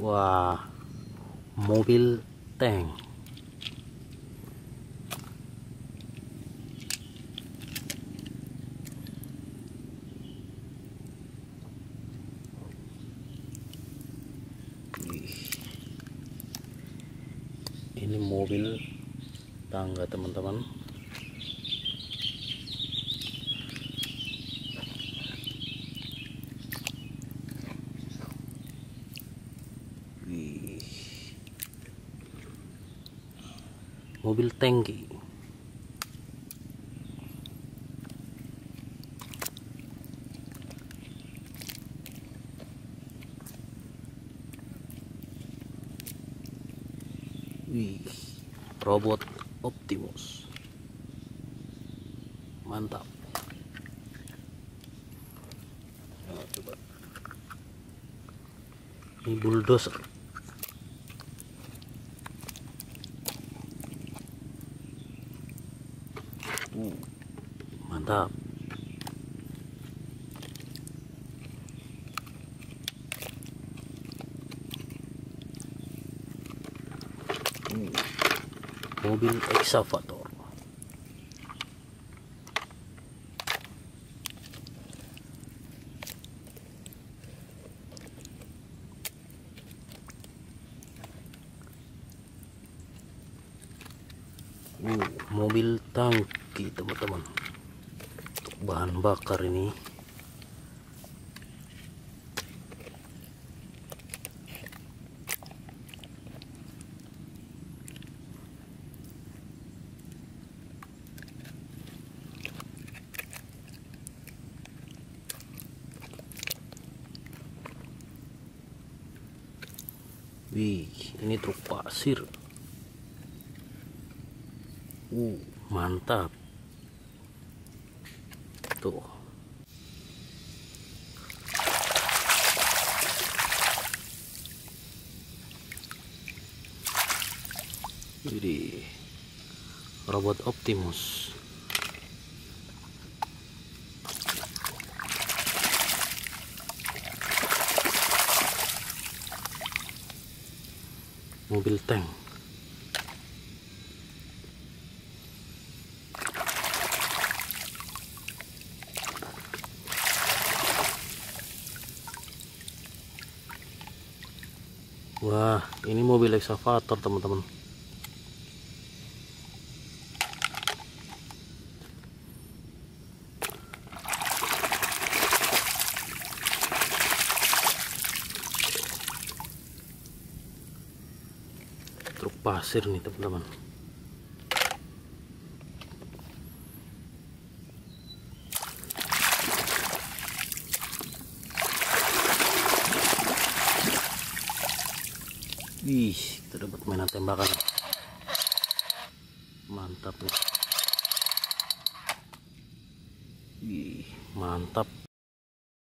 Wah, mobil tank. Ini mobil tangga, teman-teman. Mobil tangki. Robot Optimus. Mantap. Nah, coba. Ini bulldozer. Mantap. Mobil eksavator. Mobil tangki, teman-teman. Untuk bahan bakar ini. Ini truk pasir. Mantap. Tuh. Jadi robot Optimus. Mobil tank. Wah, ini mobil eksavator, teman-teman. Truk pasir nih, teman-teman. Kita dapat mainan tembakan. Mantap nih. Mantap.